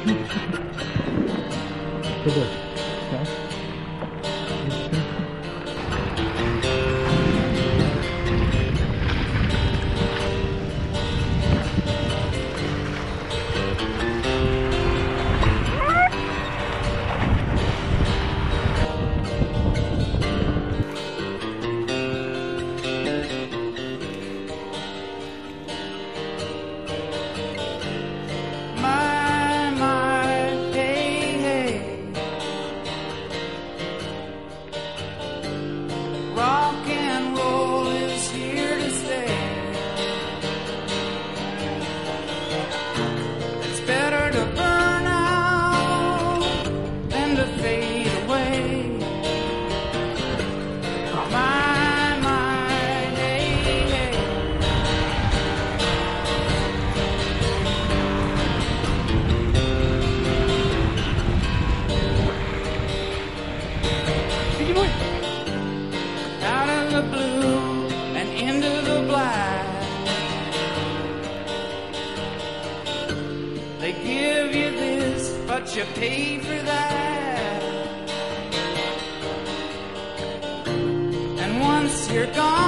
Good boy. Okay. Rock and roll is here to stay. It's better to burn out than to fade away. Hey, hey. Biggie boy. Out of the blue and into the black, they give you this, but you pay for that. And once you're gone,